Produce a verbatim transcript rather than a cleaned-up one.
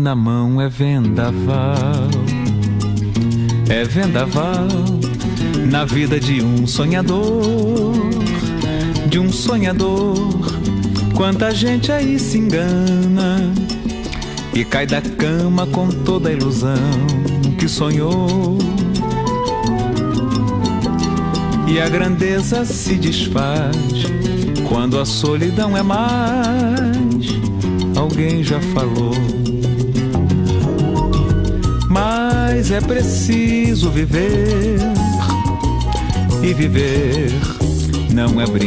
na mão é vendaval. É vendaval na vida de um sonhador, de um sonhador. Quanta gente aí se engana e cai da cama com toda a ilusão que sonhou. E a grandeza se desfaz quando a solidão é mais. Alguém já falou. Mas é preciso viver, e viver não é brincadeira.